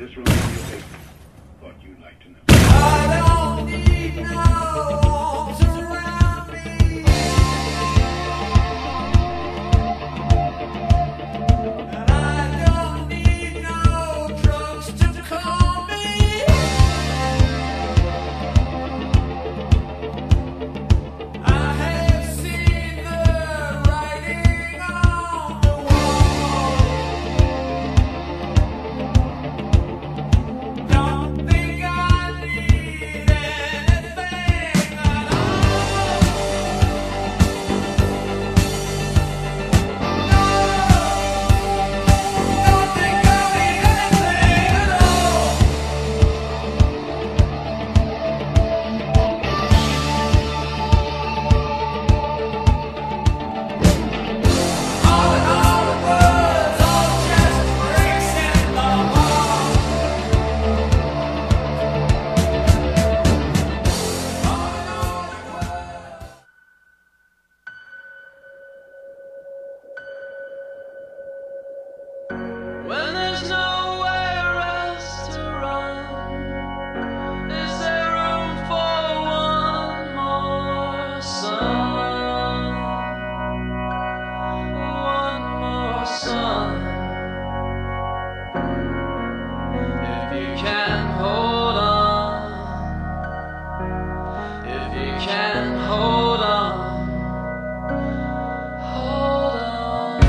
this room in your paper. Thought you'd like to know. I don't need no arms around me, and I don't need no drugs to calm me. I have seen the writing on the wall. Don't think I need anything at all. No, don't think I need anything at all. All the words, all just breaks in the wall. When there's nowhere else to run, is there room for one more sun? One more sun. If you can hold on, if you can hold on, hold on.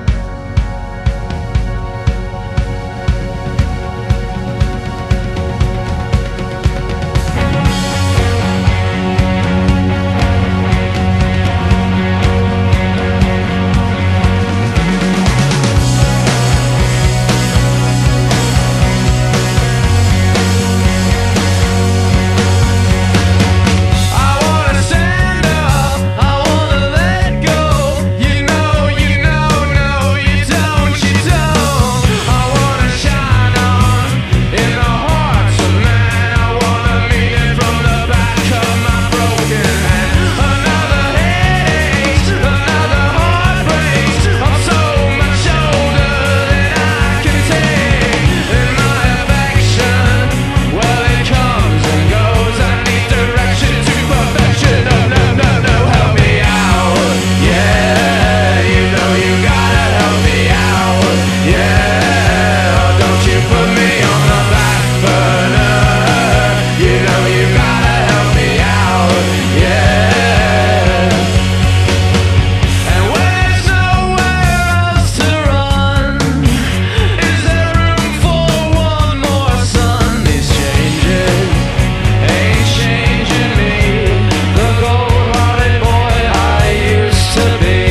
I wanna stand up, I wanna let go. You know, no, you don't, you don't. I wanna shine on in the hearts of man. I wanna meet it from the back of my broken hand. Another headache, another heartbreak. I'm so much older than I can take. In my affection, well, it comes and goes. I need direction to perfection. No, help me out. Yeah, you know you gotta help me out. Yeah, oh, don't you put me on the back burner. You know you gotta help me out. Yeah. And when there's nowhere else to run, is there room for one more sun? These changes ain't changing me, the cold-hearted boy I used to be.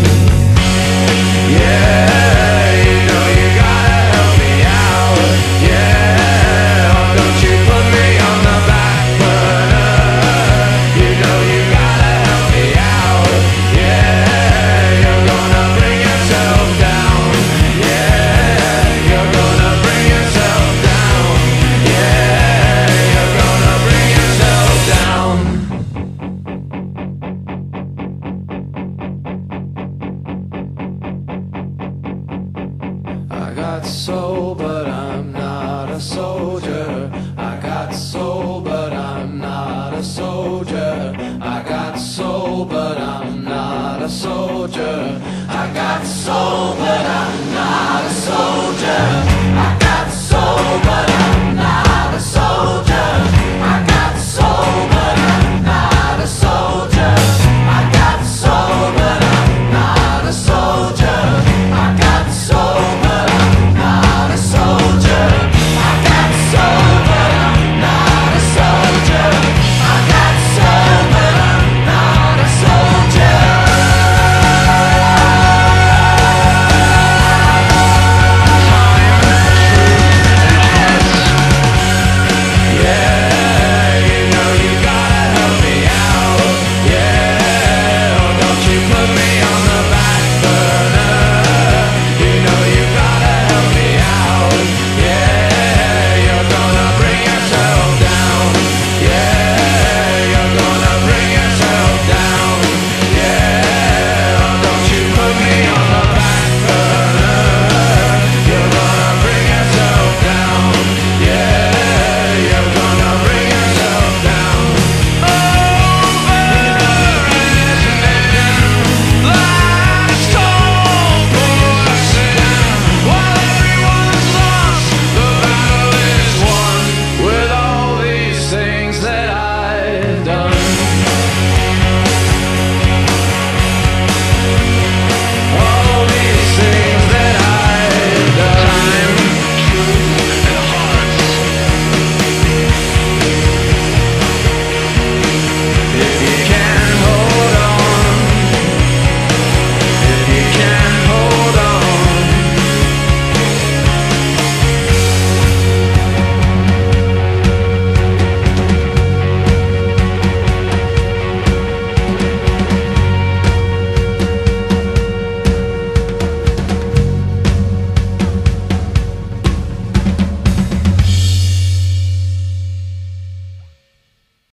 Yeah, you know you gotta help me out. Yeah, oh, don't you put me on the back burner. You know you gotta help me out. Yeah, you're gonna bring yourself down. Yeah, you're gonna bring yourself down. Yeah, you're gonna bring yourself down. I got soul, but I'm not a soldier. I got soul, but I'm not a soldier. I got soul, but I'm not a soldier. I got soul.